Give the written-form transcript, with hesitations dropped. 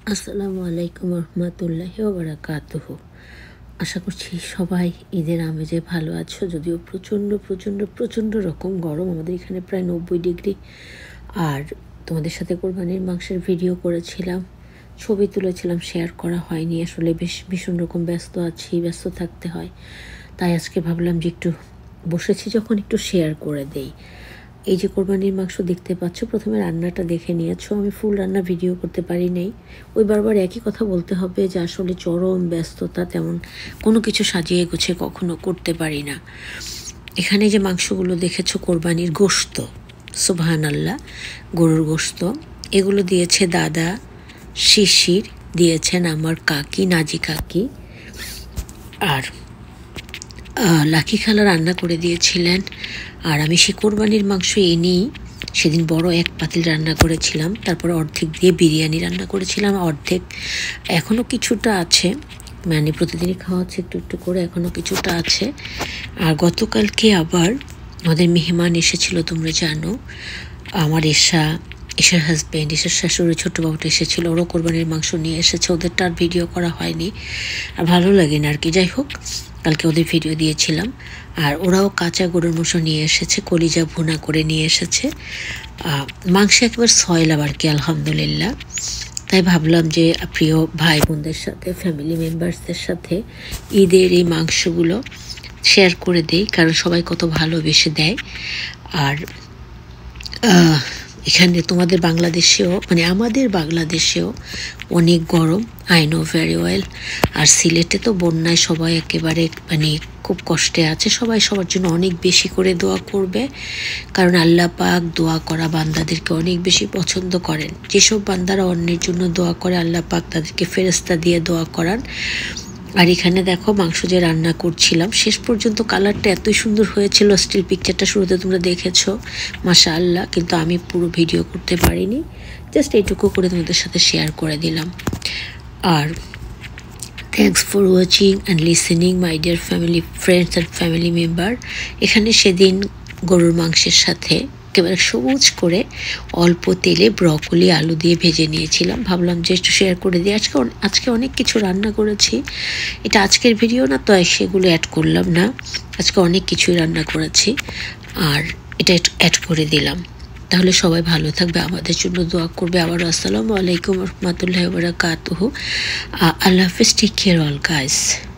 আসসালামু আলাইকুম রহমতুল্লাহি ওয়া বারাকাতুহু। আশা করছি সবাই ঈদের আমেজে ভালো আছো। যদিও প্রচণ্ড প্রচণ্ড প্রচণ্ড রকম গরম, আমাদের এখানে প্রায় 90 ডিগ্রি। আর তোমাদের সাথে কোরবানির মাংসের ভিডিও করেছিলাম, ছবি তুলেছিলাম, শেয়ার করা হয়নি। আসলে ভীষণ রকম ব্যস্ত আছি, ব্যস্ত থাকতে হয়। তাই আজকে ভাবলাম যে একটু বসেছি যখন একটু শেয়ার করে দেই। এই যে কোরবানির মাংস দেখতে পাচ্ছ, প্রথমে রান্নাটা দেখে নিয়েছো। আমি ফুল রান্না ভিডিও করতে পারি নাই, ওই বারবার একই কথা বলতে হবে যে আসলে চরম ব্যস্ততা, তেমন কোনো কিছু সাজিয়ে গুছিয়ে কখনো করতে পারি না। এখানে যে মাংসগুলো দেখেছো কোরবানির গোশত, সুবহানাল্লাহ, গরুর গোশত, এগুলো দিয়েছে দাদা, শিশির দিয়েছেন আমার কাকি, নাজি কাকি, আর লাকি খালা রান্না করে দিয়েছিলেন। আর আমি সে কোরবানির মাংস এনেই সেদিন বড় এক পাতিল রান্না করেছিলাম, তারপর অর্ধেক দিয়ে বিরিয়ানি রান্না করেছিলাম, অর্ধেক এখনও কিছুটা আছে, মানে প্রতিদিনই খাওয়া হচ্ছে একটু একটু করে, এখনও কিছুটা আছে। আর গতকালকে আবার আমাদের মেহমান এসেছিল, তোমরা জানো, আমার এশার হাজব্যান্ড, এশার শাশুড়ি, ছোটো বাবুটা এসেছিল, ওরও কোরবানির মাংস নিয়ে এসেছে। ওদেরটা আর ভিডিও করা হয়নি, আর ভালো লাগে না আর কি। যাই হোক, কালকে ওদের ভিডিও দিয়েছিলাম। আর ওরাও কাঁচা গরুর মাংস নিয়ে এসেছে, কলিজা ভুনা করে নিয়ে এসেছে। মাংস একবার সয়লাম আর কি, আলহামদুলিল্লাহ। তাই ভাবলাম যে প্রিয় ভাই বোনদের সাথে, ফ্যামিলি মেম্বার্সদের সাথে ঈদের এই মাংসগুলো শেয়ার করে দেই, কারণ সবাই কত ভালোবেসে দেয়। আর এখানে তোমাদের বাংলাদেশেও, মানে আমাদের বাংলাদেশেও অনেক গরম, আই নো ভেরি ওয়েল। আর সিলেটে তো বন্যায় সবাই একেবারে মানে খুব কষ্টে আছে। সবাই সবার জন্য অনেক বেশি করে দোয়া করবে, কারণ আল্লাহ পাক দোয়া করা বান্দাদেরকে অনেক বেশি পছন্দ করেন। যেসব বান্দারা অন্যের জন্য দোয়া করে, আল্লাহ পাক তাদেরকে ফেরেশতা দিয়ে দোয়া করান। আর এখানে দেখো মাংস যে রান্না করছিলাম, শেষ পর্যন্ত কালারটা এতই সুন্দর হয়েছিল, স্টিল পিকচারটা শুরুতে তোমরা দেখেছো, মাশাআল্লাহ। কিন্তু আমি পুরো ভিডিও করতে পারিনি, জাস্ট এইটুকু করে তোমাদের সাথে শেয়ার করে দিলাম। আর thanks for watching and listening my dear family friends and family member. এখানে সেদিন গরুর মাংসের সাথে একেবারে সবুজ করে অল্প তেলে ব্রকলি আলু দিয়ে ভেজে নিয়েছিলাম, ভাবলাম যে একটু শেয়ার করে দিই। আজকে অনেক কিছু রান্না করেছি, এটা আজকের ভিডিও না, তো সেগুলো অ্যাড করলাম না। আজকে অনেক কিছুই রান্না করেছি, আর এটা অ্যাড করে দিলাম। তাহলে সবাই ভালো থাকবে, আমাদের জন্য দোয়া করবে। আবার আসসালামু আলাইকুম রহমতুল্লাহি ওয়া বারাকাতুহু। আল্লাহ হাফেজ, টেক কেয়ার অল গাইস।